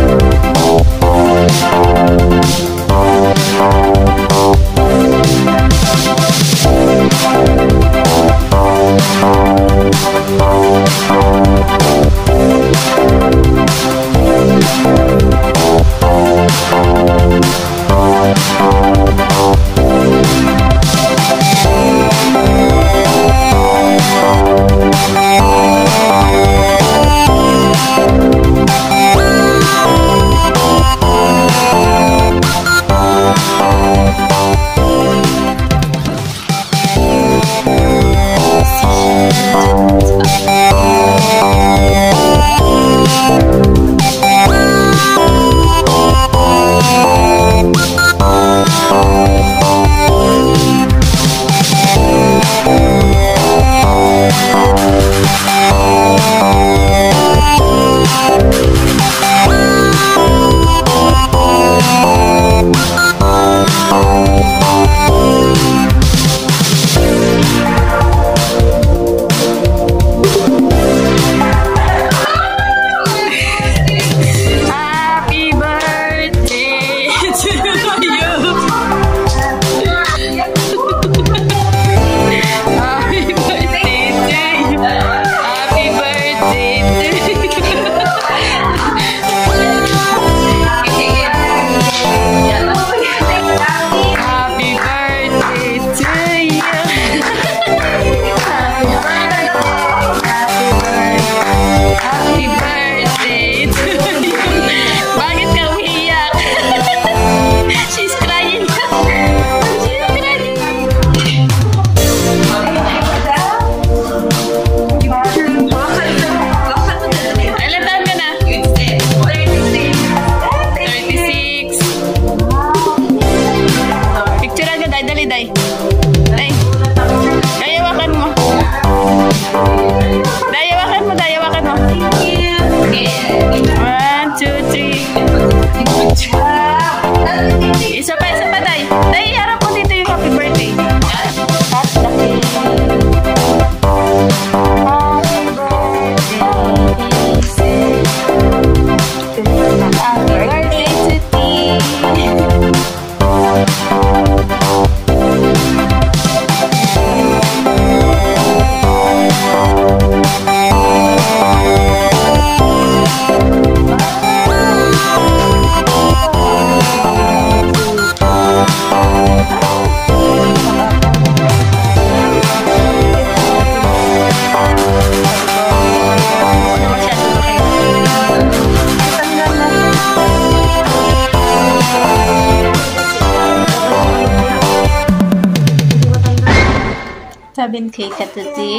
7K ka today.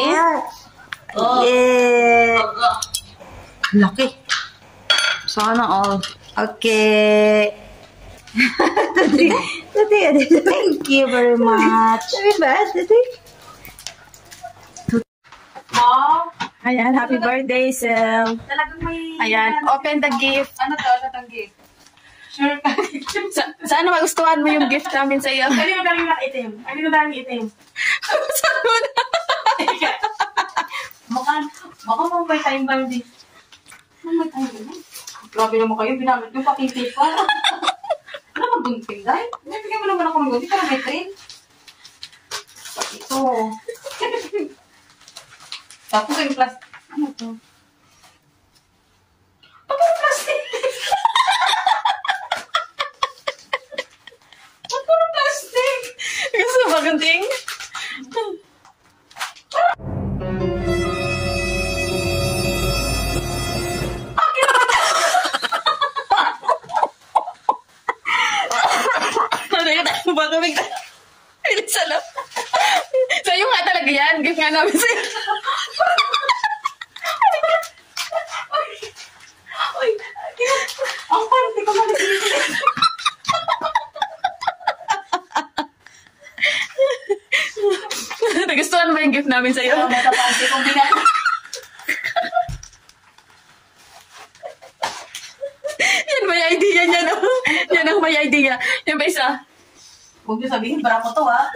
Yeah. Laki. Sana all. Okay. Thank you very much. Happy birthday. Ayan, happy birthday, Sel. Ayan, open the gift. Ano to? Ano tong gift? Sure ka. Saan magustuhan mo yung gift namin sa iyo? Ano yung daming itim? Ano yung daming itim? Saan mo na? Baka mo may time ba hindi? May time ba? Grabe naman kayo, binamit yung pakiti pa. Ano bang gunting, dahil? Bigyan mo naman ako ng gunting para may train. Ito. Tapos yung plastic. Ano to? Ano yung plastic? Ano yung plastic? Gusto ba gunting? Baka bigla. Bilisan lang. Sa'yo nga talaga yan. Gift nga namin sa'yo. Uy! Ang party ko maligit. Nagustuhan mo yung gift namin sa'yo? Matapante kong binalo. Yan may idea niya, no? Yan ang may idea. Yan ba isa? Huwag niyo sabihin, para ko to, ha?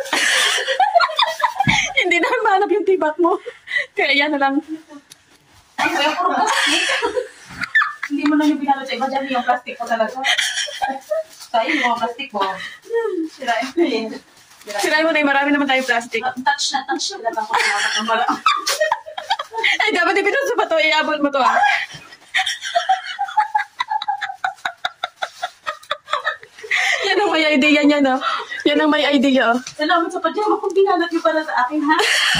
Hindi naman mahanap yung tibak mo. Kaya yan na lang. Ay, kaya puro plastic. Hindi mo na yung binalot sa iba. Diyan yung plastic ko talaga. Tayo yung mga plastic mo. Sirain mo yun. Sirain mo na marami naman tayong plastic. Touch na. Wala ako kumawat ng wala. Ay, dapat ipinasa pa to. Iabot mo to, ah. Yan ang may idea niya, no? Yan ang may idea, oh. Salamat sa pajama kung binalot yung para sa akin, ha?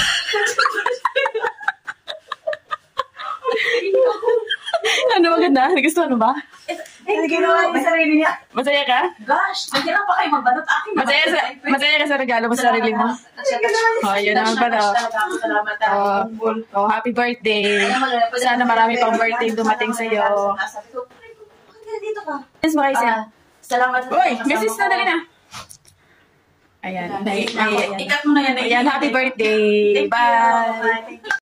Ano maganda? Gusto mo ba? Hindi ginawa yung sarili niya. Masaya ka? Gosh, nandiyan pa kayo magbanot akin. Masaya ka sa regalo mo sa sarili mo? Oh, yun naman pala. Salamat. Oh, happy birthday. Sana marami pang birthday dumating sa'yo. Sabi ko, bakit dito ka? Yes, mo kayo. Salamat. Uy, message na dali na. Ayan. Ikat mo na yan. Ayan, happy birthday. Bye.